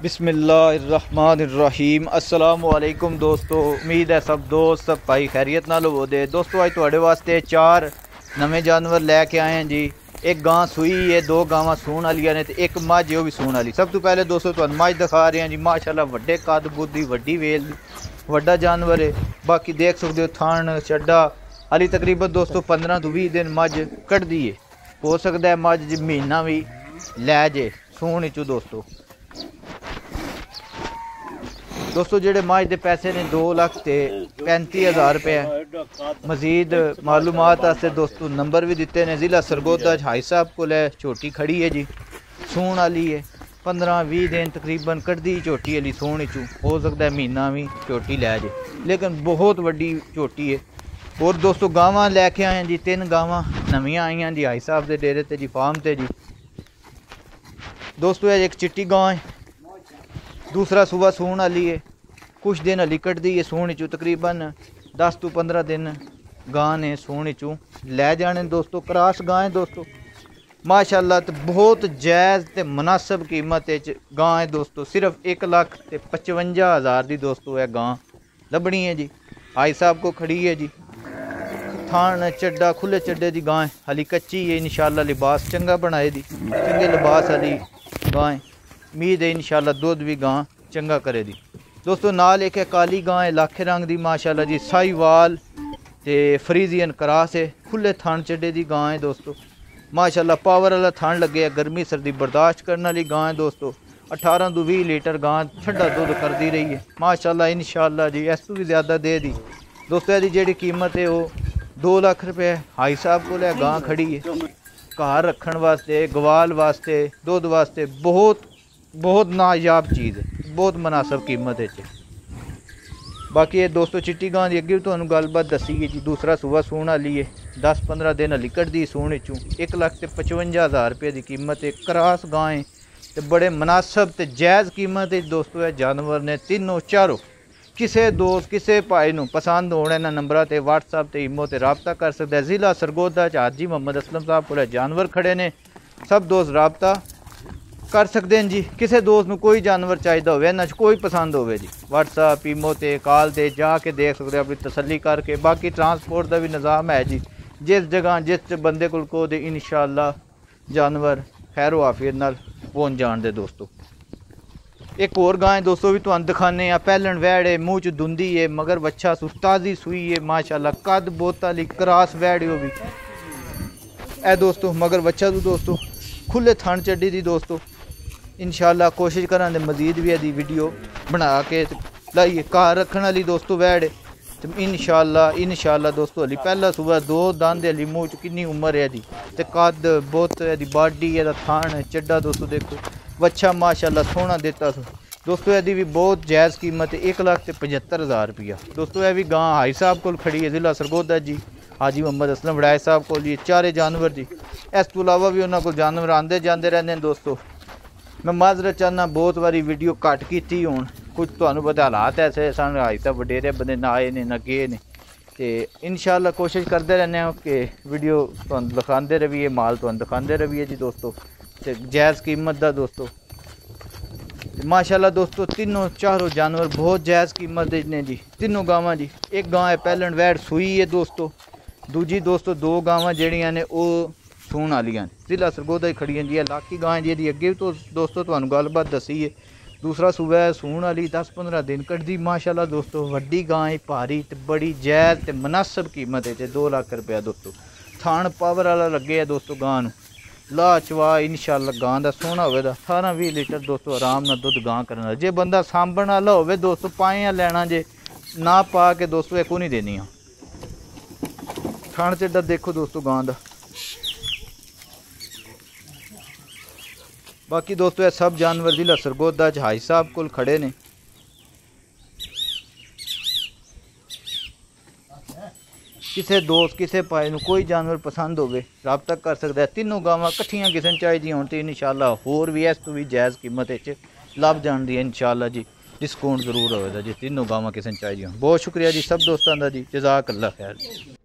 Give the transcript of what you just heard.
बिस्मिल्लाहिर्रहमानिर्रहीम अस्सलाम वालेकुम दोस्तों। उम्मीद है सब दोस्त सब भाई खैरियत नाल होवोगे। दोस्तों अज तुहाडे वास्ते 4 नवे जानवर लैके आए हैं जी। एक गां सूई है, 2 गावां सूण वालियां ने ते एक मझ है वो भी सूण वाली। सब तो पहले दोस्तों तुहानू मझ दिखा रहे हैं जी। माशाल्लाह वड्डे कद बुद्धी वड्डी वेल वड्डा जानवर है। बाकी देख सकते हो थान चड्डा हाली तकरीबन दोस्तों 15 तो 20 दिन मझ कटदी है। हो सकता है मझ महीना भी लै जे सूण चू। दोस्तों जेडे मझ के पैसे ने 2,35,000 रुपये। मजीद मालूमात वास्ते दोस्तों नंबर भी दिते ने। ज़िला सरगोदा हाई साहब को झोटी खड़ी है जी, सूण वाली है। 15-20 दिन तकरीबन कटदी झोटी वाली सूण चू। हो सकता है महीना भी झोटी लै जे, लेकिन बहुत वड्डी झोटी है। और दोस्तों गावां लैके आए जी, 3 गावां नवियां आईयां जी हाई साहब के डेरे ते जी, फार्म ते जी। दोस्तों एक चिट्टी गां है, दूसरा सुबह सूण वाली है। कुछ दिन हली कटदी है सूण चू, तकरीबन 10 तो 15 दिन गां ने सूण चू लै जाने। दोस्तों क्रॉस गां है दोस्तों, माशाल्लाह तो बहुत जायज़ ते मुनासिब कीमत गां है दोस्तों। सिर्फ 1,55,000 की दोस्तों है गां लभनी है जी। भाई साहब को खड़ी है जी। थान चड्डा खुले चड्डे की गां है, हली कच्ची है। इंशाल्लाह लिबास चंगा बनाए दी, चंगे लिबास वाली गां है। उम्मीद है इंशाल्लाह दूध भी गां चंगा करे दी। दोस्तों नाल एक काली गां है लाखे रंग की माशाल्लाह जी। साहीवाल ते फ्रीजियन क्रॉस है। खुले थान चड्डे की गां है दोस्तों, माशाल्लाह पावर वाला थान लगे है। गर्मी सर्दी बर्दाश्त करने वाली गां है दोस्तों। 18 तो 20 लीटर गां ठंडा दूध करती रही है माशाल्लाह। इंशाल्लाह जी इस तो भी ज़्यादा दे दी दोस्तों। यदि जी कीमत है वो 2 लाख रुपये। हाई साहब को गां खड़ी है घर रखने वास्ते, गवाल वास्ते, दूध वास्ते बहुत नायाब चीज़ है, बहुत मुनासिब कीमत है। बाकी ये दोस्तों चिट्टी गां की अगे भी तुहानू गलबात दसी है जी। दूसरा सुबह सूण वाली है, 10-15 दिन हली कटदी सूण चू। 1,55,000 रुपये की कीमत है। क्रॉस गां है तो बड़े मुनासिब ते जायज़ कीमत है दोस्तों। यह जानवर ने तीनों चारों किसी दोस्त किसी भाई नू पसंद होने इन्होंने नंबर से व्हाट्सएप ते ईमो ते रबता कर सकता है। ज़िला सरगोदा हाजी मोहम्मद असलम साहब को जानवर खड़े ने। सब दोस्त रबता कर सकते हैं जी। किसी दोस्त को कोई जानवर चाहिए हो, इन्होंने कोई पसंद हो जी, व्हाट्सएप ईमो ते कॉल ते जाके देख सकते अपनी तसल्ली करके। बाकी ट्रांसपोर्ट का भी निज़ाम है जी। जिस जगह जिस बंदे को कहो दे इंशाल्लाह जानवर खैर आफियत नाल पहुँच जान दे दोस्तों। एक और गां है दोस्तों भी तुहानू दिखाने। पहलन वैड़ है, मूँह च धुंदी है, मगर बच्चा ताज़ी सुई है माशाल्लाह। कद बोत वाली क्रॉस वैड़ है भी ए दोस्तों। मगर बच्चा तो दोस्तों खुले थान चड्डी दी दोस्तों। इंशाल्लाह कोशिश करा मजीद भी यदि वीडियो बना के लाइए। घर रखने वाली दोस्तों वैड़ तो इंशाल्लाह दोस्तों हली पहला सुबह 2 दंद हली मूँह च कितनी उम्र है जी। तो कद बहुत यदि बाडी है थान चड्डा दोस्तों देखो। बच्चा माशाल्लाह सोहना देता दोस्तों। यदि भी बहुत जायज़ कीमत है 1,75,000 रुपया दोस्तों। यह भी गां हाई साहब को खड़ी है, ज़िला सरगोदा जी हाजी मोहम्मद असलम वड़ाए साहब को जी। 4 जानवर जी। इस तो अलावा भी उन्होंने को जानवर आते जाते रहते हैं दोस्तों। मैं माजरत चाहना बहुत बारी वीडियो घट की हूँ, कुछ तो पता हालात ऐसे सन हाई साहब वडेरे बंदे ना आए ने ना गए ने। तो इंशाल्लाह कोशिश करते रहने कि वीडियो तुहानू दिखाते रहिए, माल तुहानू दिखाते रहिए जी दोस्तों। तो जायज़ कीमत का दोस्तों माशाल्लाह दोस्तों। तीनों चारों जानवर बहुत जायज़ कीमत ने जी। तीनों गावां जी। एक गां है पहलन वैड़ सूई है दोस्तों। दूजी दोस्तों 2 गावां जड़ियाँ ने वो सूण वालियां ज़िला सरगोदा ही खड़ियां जी। लाकी गां जी अगे भी तो दोस्तों तुहानू गलबात दसी है। दूसरा सुबह सूण वाली 10-15 दिन कटदी माशाल्लाह दोस्तों। वड्डी गां है, भारी तो बड़ी जायज़ ते मुनासिब कीमत है। 2 लाख रुपया दोस्तों। थान पावर वाला लगे है दोस्तों। गां ला चवा इंशाल्लाह गां का सोहना हो 18-20 लीटर दोस्तों आराम नाल दुध गां करना। जे बंदा सांभण वाला हो दोस्तों पाइयां लैना जे ना पा के दोस्तों एक नहीं देनी। थान चड्डा देखो दोस्तों गां का। बाकी दोस्तों ये सब जानवर ज़िला सरगोदा हाई साहब को खड़े ने। किसी दोस्त किसी भाई को कोई जानवर पसंद हो रबता कर सकता है। तीनों गावां कट्ठियां किसी चाहिए होन तो इंशाल्लाह होर भी इस तो भी जायज़ कीमत लभ जान दी इंशाल्लाह जी। डिस्काउंट जरूर होगा जी। तीनों गावां किसी चाहिए। बहुत शुक्रिया जी सब दोस्तों का जी। जज़ाक अल्लाह खैर।